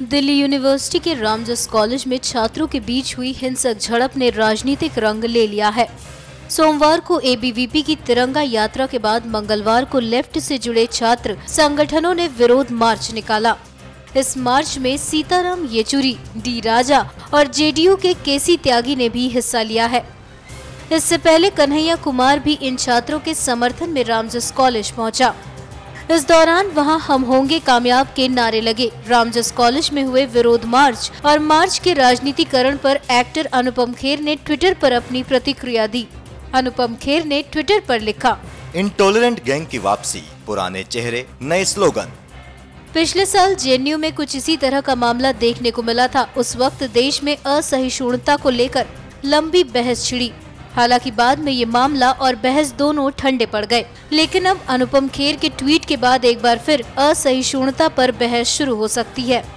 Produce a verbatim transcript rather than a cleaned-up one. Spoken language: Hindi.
दिल्ली यूनिवर्सिटी के रामजस कॉलेज में छात्रों के बीच हुई हिंसक झड़प ने राजनीतिक रंग ले लिया है। सोमवार को ए बी वी पी की तिरंगा यात्रा के बाद मंगलवार को लेफ्ट से जुड़े छात्र संगठनों ने विरोध मार्च निकाला। इस मार्च में सीताराम येचुरी, डी राजा और जे डी यू के के सी त्यागी ने भी हिस्सा लिया है। इससे पहले कन्हैया कुमार भी इन छात्रों के समर्थन में रामजस कॉलेज पहुंचा। इस दौरान वहां हम होंगे कामयाब के नारे लगे। रामजस कॉलेज में हुए विरोध मार्च और मार्च के राजनीतिकरण पर एक्टर अनुपम खेर ने ट्विटर पर अपनी प्रतिक्रिया दी। अनुपम खेर ने ट्विटर पर लिखा, इंटॉलरेंट गैंग की वापसी, पुराने चेहरे नए स्लोगन। पिछले साल जे एन यू में कुछ इसी तरह का मामला देखने को मिला था। उस वक्त देश में असहिष्णुता को लेकर लंबी बहस छिड़ी। हालांकि बाद में ये मामला और बहस दोनों ठंडे पड़ गए, लेकिन अब अनुपम खेर के ट्वीट के बाद एक बार फिर असहिष्णुता पर बहस शुरू हो सकती है।